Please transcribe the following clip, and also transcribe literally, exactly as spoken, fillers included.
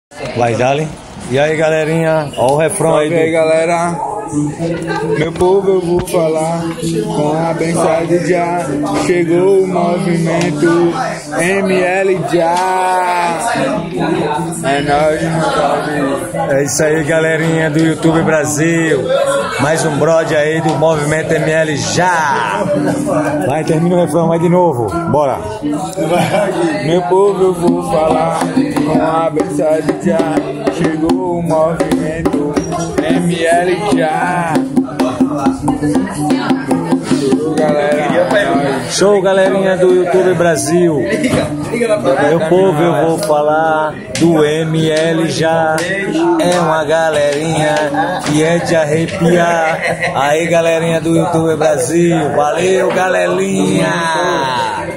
Vai, Dali. E aí, galerinha, ó o refrão aí. E aí, galera, meu povo, eu vou falar com a benção de Já. Chegou o movimento M L Já. É nóis, meu. É isso aí, galerinha do YouTube Brasil. Mais um brode aí do movimento M L Já. Vai, termina o refrão, vai de novo. Bora. Meu povo, eu vou falar com a benção de Já. Chegou o movimento M L Já. Show, galera. Show, galerinha do YouTube Brasil. Meu povo, eu vou falar do M L Já. É uma galerinha que é de arrepiar. Aí, galerinha do YouTube Brasil. Valeu, galerinha.